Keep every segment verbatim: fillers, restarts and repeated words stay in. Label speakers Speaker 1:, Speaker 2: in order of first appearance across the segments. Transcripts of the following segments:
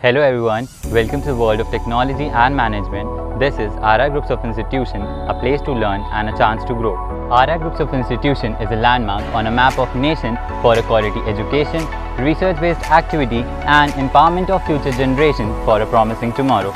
Speaker 1: Hello everyone, welcome to the world of technology and management. This is R I Groups of Institution, a place to learn and a chance to grow. R I Groups of Institution is a landmark on a map of nation for a quality education, research-based activity and empowerment of future generations for a promising tomorrow.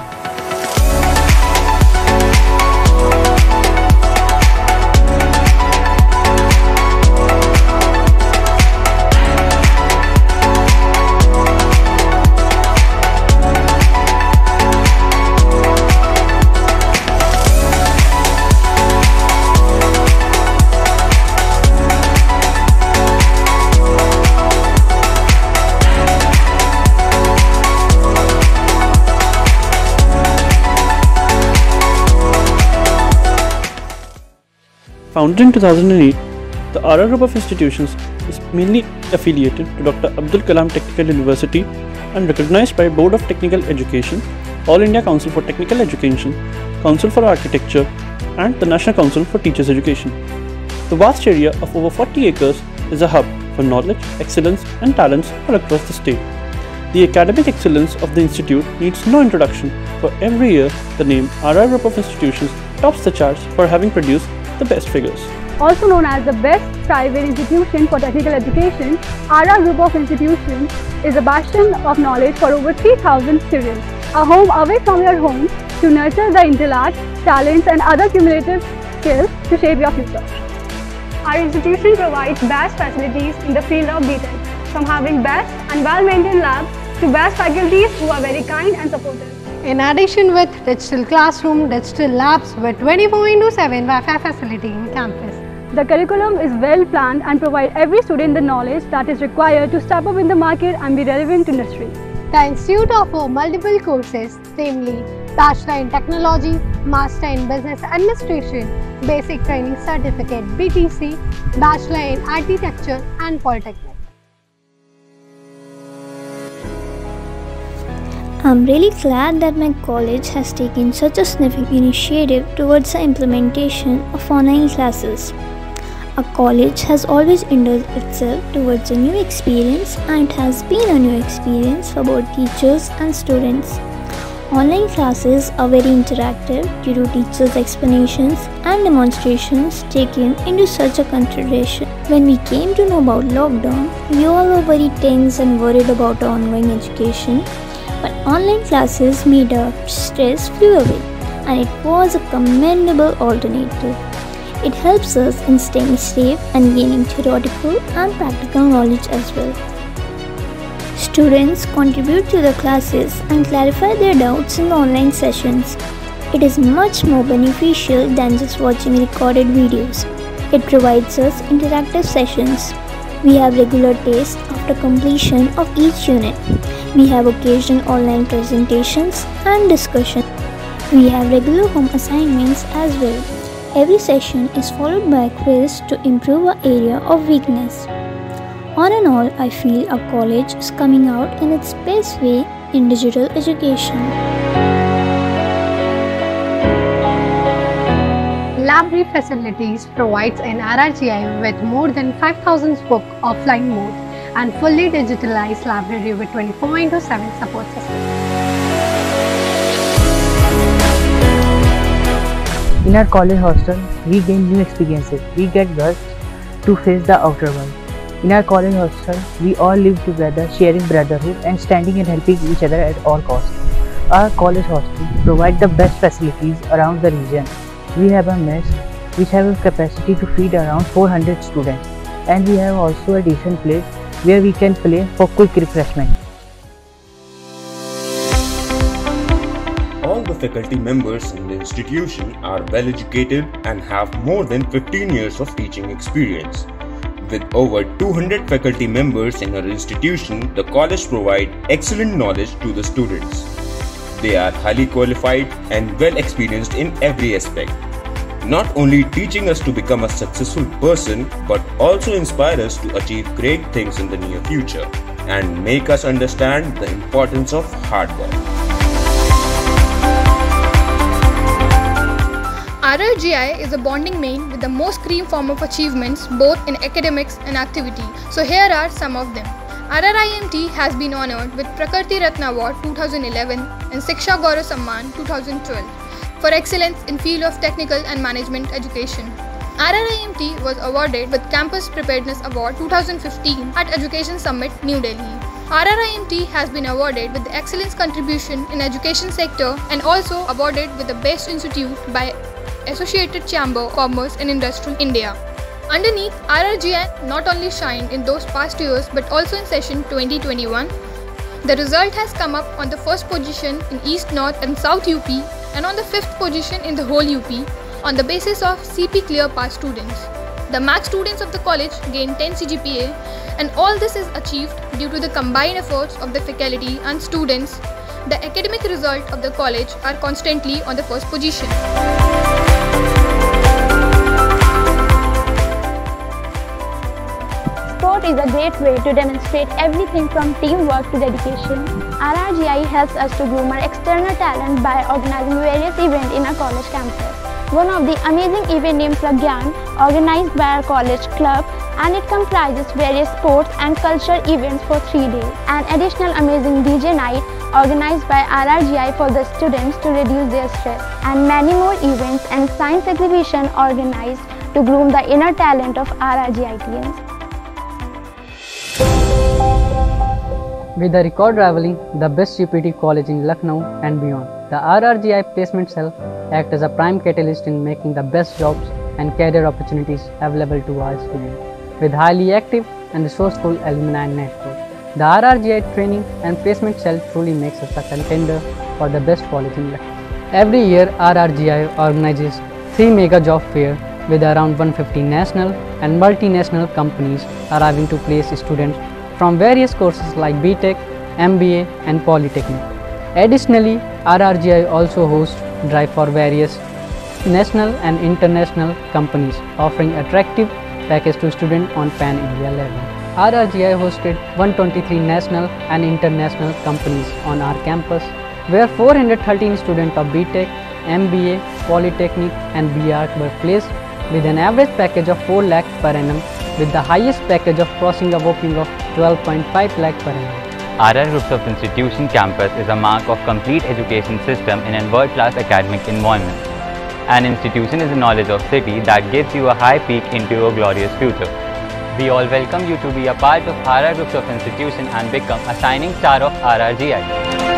Speaker 2: Founded in two thousand eight, the R I Group of Institutions is mainly affiliated to Doctor Abdul Kalam Technical University and recognized by Board of Technical Education, All India Council for Technical Education, Council for Architecture and the National Council for Teachers Education. The vast area of over forty acres is a hub for knowledge, excellence and talents all across the state. The academic excellence of the institute needs no introduction, for every year the name R I Group of Institutions tops the charts for having produced the best figures.
Speaker 3: Also known as the best private institution for technical education, R I Group of Institutions is a bastion of knowledge for over three thousand students. A home away from your home to nurture the intellect, talents and other cumulative skills to shape your future. Our institution provides best facilities in the field of B Tech, from having best and well-maintained labs to best faculties who are very kind and supportive.
Speaker 4: In addition, with digital classroom, digital labs with twenty-four into seven Wi-Fi facility in campus.
Speaker 3: The curriculum is well planned and provide every student the knowledge that is required to step up in the market and be relevant to industry.
Speaker 4: The institute offers multiple courses, namely Bachelor in Technology, Master in Business Administration, Basic Training Certificate B T C, Bachelor in Architecture and Polytechnic.
Speaker 5: I'm really glad that my college has taken such a significant initiative towards the implementation of online classes. Our college has always indulged itself towards a new experience and it has been a new experience for both teachers and students. Online classes are very interactive due to teachers' explanations and demonstrations taken into such a consideration. When we came to know about lockdown, we all were very tense and worried about our ongoing education. But online classes made our stress flew away and it was a commendable alternative. It helps us in staying safe and gaining theoretical and practical knowledge as well. Students contribute to the classes and clarify their doubts in the online sessions. It is much more beneficial than just watching recorded videos. It provides us interactive sessions. We have regular tests after completion of each unit. We have occasional online presentations and discussion. We have regular home assignments as well. Every session is followed by a quiz to improve our area of weakness. On and all, I feel our college is coming out in its best way in digital education.
Speaker 4: Library facilities provides an R I G I with more than five thousand book offline mode and fully digitalized library with twenty-four into seven support system.
Speaker 6: In our college hostel, we gain new experiences. We get guts to face the outer world. In our college hostel, we all live together, sharing brotherhood and standing and helping each other at all costs. Our college hostel provides the best facilities around the region. We have a mess which have a capacity to feed around four hundred students, and we have also a decent place where we can play for quick refreshment.
Speaker 7: All the faculty members in the institution are well educated and have more than fifteen years of teaching experience. With over two hundred faculty members in our institution, the college provides excellent knowledge to the students. They are highly qualified and well experienced in every aspect, not only teaching us to become a successful person but also inspire us to achieve great things in the near future and make us understand the importance of hard work.
Speaker 8: R I G I is a bonding main with the most cream form of achievements both in academics and activity. So here are some of them. R R I M T has been honoured with Prakriti Ratna Award two thousand eleven and Shiksha Gaurav Samman two thousand twelve for excellence in field of technical and management education. R R I M T was awarded with Campus Preparedness Award two thousand fifteen at Education Summit, New Delhi. R R I M T has been awarded with the Excellence Contribution in Education Sector and also awarded with the Best Institute by Associated Chamber of Commerce and Industry, India. Underneath, R R G I not only shined in those past years but also in session twenty twenty-one. The result has come up on the first position in East, North and South U P and on the fifth position in the whole U P on the basis of C P Clear Pass students. The max students of the college gained ten C G P A and all this is achieved due to the combined efforts of the faculty and students. The academic result of the college are constantly on the first position.
Speaker 9: Sport is a great way to demonstrate everything from teamwork to dedication. R R G I helps us to groom our external talent by organizing various events in our college campus. One of the amazing events named Pragyan, organized by our college club, and it comprises various sports and cultural events for three days. An additional amazing D J night organized by R R G I for the students to reduce their stress, and many more events and science exhibition organized to groom the inner talent of R R G I T Ns.
Speaker 6: With the record rivaling the best U P T college in Lucknow and beyond, the R R G I placement cell acts as a prime catalyst in making the best jobs and career opportunities available to our students. With highly active and resourceful alumni network, the R R G I training and placement cell truly makes us a contender for the best college in Lucknow. Every year, R R G I organizes three mega job fairs with around one hundred fifty national and multinational companies arriving to place students from various courses like B Tech, M B A and Polytechnic. Additionally, R R G I also hosts drive for various national and international companies offering attractive package to students on pan-India level. R R G I hosted one hundred twenty-three national and international companies on our campus, where four hundred thirteen students of B Tech, M B A, Polytechnic and B Arch were placed with an average package of four lakh per annum, with the highest package of crossing a whopping of twelve point five lakh per annum.
Speaker 1: R R Groups of Institution campus is a mark of complete education system in a world-class academic environment. An institution is a knowledge of city that gives you a high peak into a glorious future. We all welcome you to be a part of R R Groups of Institution and become a shining star of R R G I.